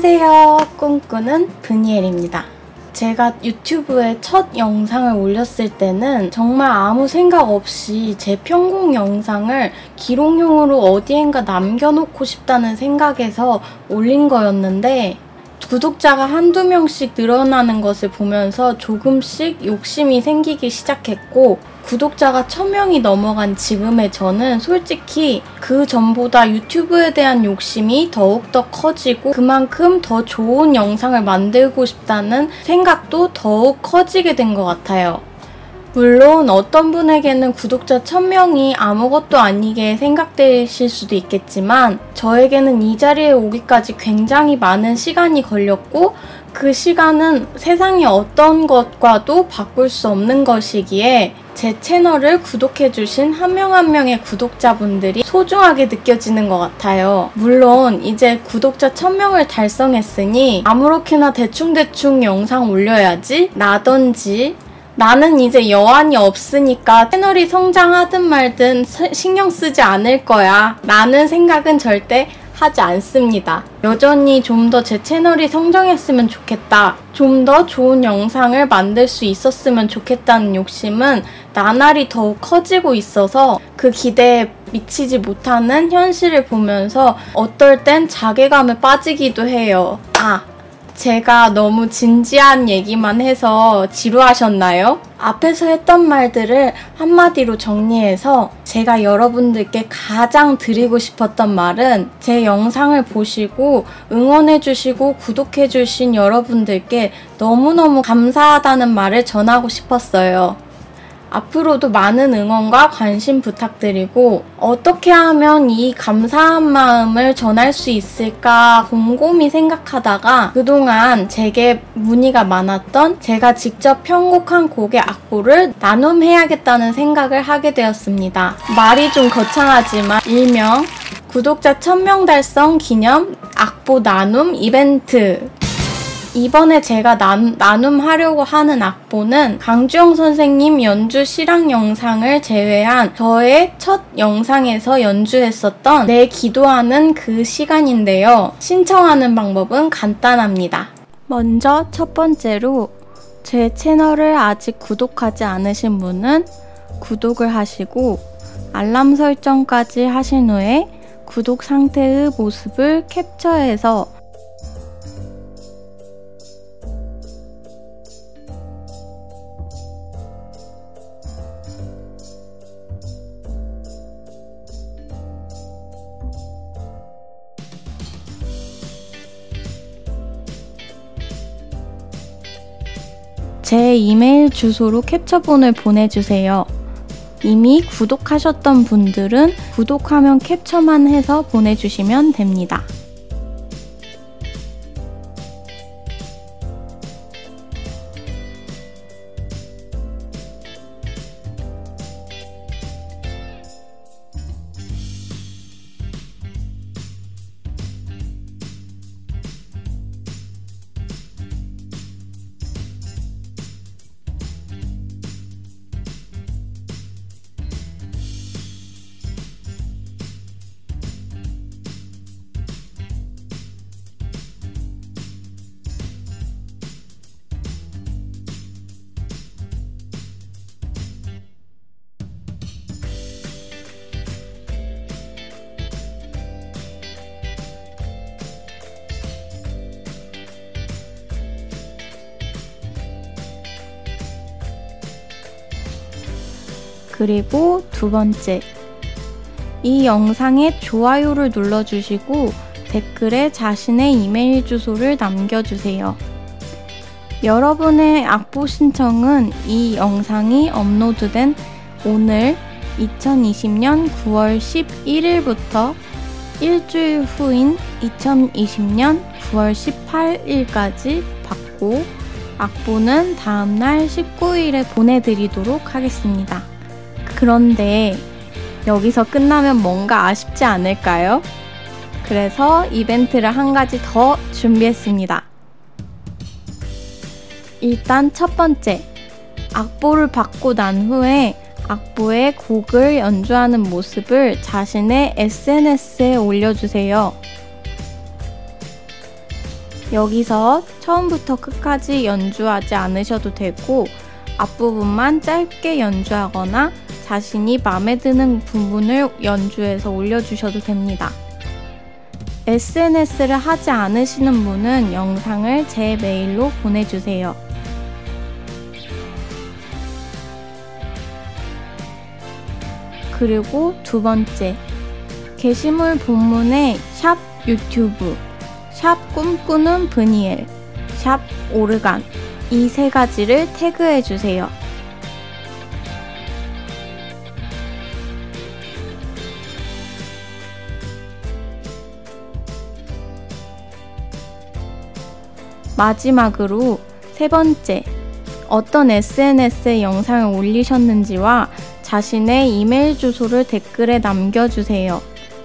안녕하세요. 꿈꾸는 브니엘입니다. 제가 유튜브에 첫 영상을 올렸을 때는 정말 아무 생각 없이 제 편곡 영상을 기록용으로 어디엔가 남겨놓고 싶다는 생각에서 올린 거였는데, 구독자가 한두 명씩 늘어나는 것을 보면서 조금씩 욕심이 생기기 시작했고, 구독자가 1000명이 넘어간 지금의 저는 솔직히 그 전보다 유튜브에 대한 욕심이 더욱더 커지고 그만큼 더 좋은 영상을 만들고 싶다는 생각도 더욱 커지게 된 것 같아요. 물론 어떤 분에게는 구독자 1000명이 아무것도 아니게 생각되실 수도 있겠지만, 저에게는 이 자리에 오기까지 굉장히 많은 시간이 걸렸고, 그 시간은 세상의 어떤 것과도 바꿀 수 없는 것이기에 제 채널을 구독해주신 한 명 한 명의 구독자분들이 소중하게 느껴지는 것 같아요. 물론 이제 구독자 1000명을 달성했으니 아무렇게나 대충대충 영상 올려야지 라든지, 나는 이제 여한이 없으니까 채널이 성장하든 말든 신경 쓰지 않을 거야 라는 생각은 절대 하지 않습니다. 여전히 좀 더 제 채널이 성장했으면 좋겠다, 좀 더 좋은 영상을 만들 수 있었으면 좋겠다는 욕심은 나날이 더욱 커지고 있어서 그 기대에 미치지 못하는 현실을 보면서 어떨 땐 자괴감에 빠지기도 해요. 제가 너무 진지한 얘기만 해서 지루하셨나요? 앞에서 했던 말들을 한마디로 정리해서 제가 여러분들께 가장 드리고 싶었던 말은, 제 영상을 보시고 응원해주시고 구독해주신 여러분들께 너무너무 감사하다는 말을 전하고 싶었어요. 앞으로도 많은 응원과 관심 부탁드리고, 어떻게 하면 이 감사한 마음을 전할 수 있을까 곰곰이 생각하다가 그동안 제게 문의가 많았던 제가 직접 편곡한 곡의 악보를 나눔해야겠다는 생각을 하게 되었습니다. 말이 좀 거창하지만 일명 구독자 1000명 달성 기념 악보 나눔 이벤트. 이번에 제가 나눔하려고 하는 악보는 강주영 선생님 연주 실황 영상을 제외한 저의 첫 영상에서 연주했었던 내 기도하는 그 시간인데요. 신청하는 방법은 간단합니다. 먼저 첫 번째로, 제 채널을 아직 구독하지 않으신 분은 구독을 하시고 알람 설정까지 하신 후에 구독 상태의 모습을 캡처해서 제 이메일 주소로 캡처본을 보내주세요. 이미 구독하셨던 분들은 구독하면 캡처만 해서 보내주시면 됩니다. 그리고 두 번째, 이 영상에 좋아요를 눌러주시고 댓글에 자신의 이메일 주소를 남겨주세요. 여러분의 악보 신청은 이 영상이 업로드된 오늘 2020년 9월 11일부터 일주일 후인 2020년 9월 18일까지 받고, 악보는 다음날 19일에 보내드리도록 하겠습니다. 그런데 여기서 끝나면 뭔가 아쉽지 않을까요? 그래서 이벤트를 한 가지 더 준비했습니다. 일단 첫 번째, 악보를 받고 난 후에 악보의 곡을 연주하는 모습을 자신의 SNS에 올려주세요. 여기서 처음부터 끝까지 연주하지 않으셔도 되고 앞부분만 짧게 연주하거나 자신이 마음에 드는 부분을 연주해서 올려주셔도 됩니다. SNS를 하지 않으시는 분은 영상을 제 메일로 보내주세요. 그리고 두 번째, 게시물 본문에 샵 유튜브, 샵 꿈꾸는 브니엘, 샵 오르간 이 세 가지를 태그해주세요. 마지막으로 세 번째, 어떤 SNS에 영상을 올리셨는지와 자신의 이메일 주소를 댓글에 남겨주세요.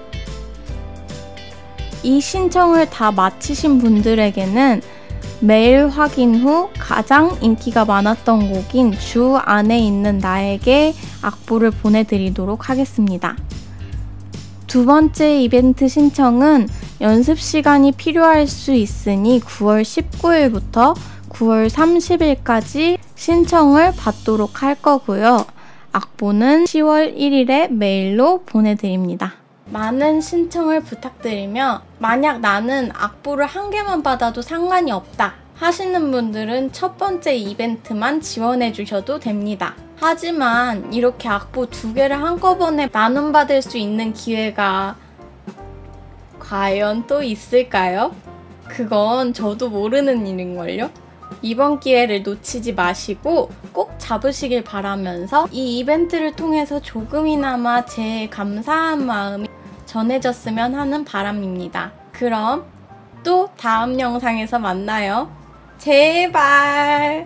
이 신청을 다 마치신 분들에게는 메일 확인 후 가장 인기가 많았던 곡인 주 안에 있는 나에게 악보를 보내드리도록 하겠습니다. 두 번째 이벤트 신청은 연습 시간이 필요할 수 있으니 9월 19일부터 9월 30일까지 신청을 받도록 할 거고요. 악보는 10월 1일에 메일로 보내드립니다. 많은 신청을 부탁드리며 만약 나는 악보를 한 개만 받아도 상관이 없다 하시는 분들은 첫 번째 이벤트만 지원해 주셔도 됩니다. 하지만 이렇게 악보 2개를 한꺼번에 나눔받을 수 있는 기회가 과연 또 있을까요? 그건 저도 모르는 일인걸요? 이번 기회를 놓치지 마시고 꼭 잡으시길 바라면서 이 이벤트를 통해서 조금이나마 제 감사한 마음이 전해졌으면 하는 바람입니다. 그럼 또 다음 영상에서 만나요. 제발!